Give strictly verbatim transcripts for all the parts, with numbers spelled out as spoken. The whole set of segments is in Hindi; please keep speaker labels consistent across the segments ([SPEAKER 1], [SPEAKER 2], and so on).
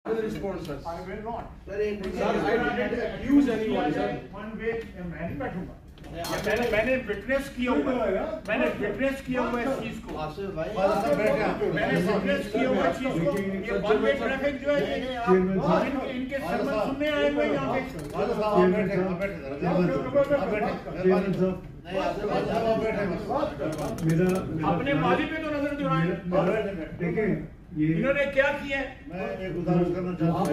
[SPEAKER 1] Responses.
[SPEAKER 2] I will not.
[SPEAKER 1] Sir, एक
[SPEAKER 2] Sir, I didn't accuse anyone, sir. One way मैं नहीं बैठूंगा। मैंने मैंने विटनेस किया हुआ है, मैंने विटनेस किया हुआ है इस चीज को।
[SPEAKER 1] आसिफ भाई,
[SPEAKER 2] मैंने विटनेस किया हुआ है चीज को। ये वन वे ट्रैफिक जो है, ये आप इनके सरमन सुनने आए हुए यहाँ पे। अपने माली पे तो नजर दौड़ाएं।
[SPEAKER 3] देखिए ये
[SPEAKER 2] इन्होंने क्या किया है?
[SPEAKER 4] मैं एक गुजारिश करना चाहता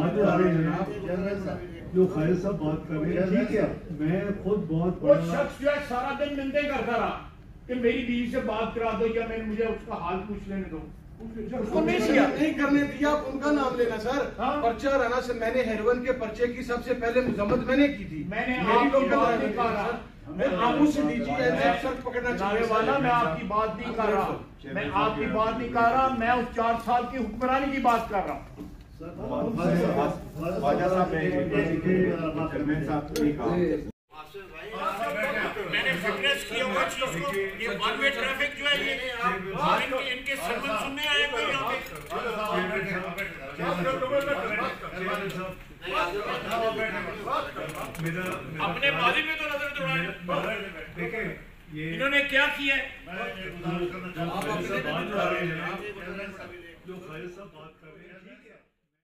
[SPEAKER 4] हूँ,
[SPEAKER 3] जो खालिद साहब बात कर रहे हैं, ठीक है, मैं खुद बहुत
[SPEAKER 2] वो शख्स जो है सारा दिन मिलते करता रहा कि मेरी बीवी से बात करा दो या मैंने मुझे उसका हाल पूछ लेने दो, उसको नहीं किया।
[SPEAKER 5] नहीं करने दिया। उनका नाम लेना सर।
[SPEAKER 2] हाँ?
[SPEAKER 5] पर्चा राना से मैंने हेरोइन के पर्चे की सबसे पहले मुजम्मत मैंने की थी।
[SPEAKER 2] मैंने
[SPEAKER 5] मेरी
[SPEAKER 2] आपकी
[SPEAKER 5] लोग
[SPEAKER 2] बात नहीं कर रहा।
[SPEAKER 5] मैं आपको से दीजिए ऐसे सर पकड़ना चाहिए
[SPEAKER 2] वाला, मैं आपकी बात नहीं कर रहा, मैं आपकी बात नहीं कर रहा, मैं उस चार साल की हुक्मरानी की बात कर रहा हूँ। मैंने फिटनेस किया हुआ चीज को। ये वन वे ट्रैफिक जो है, ये इनके इनके सरमन सुनने आए हुए यहाँ पे। अपने माली पे तो नजर दौड़ाएं।
[SPEAKER 3] देखिए ये
[SPEAKER 2] इन्होंने क्या किया है?
[SPEAKER 3] जो खालिद साहब बात कर रहे हैं, ठीक है।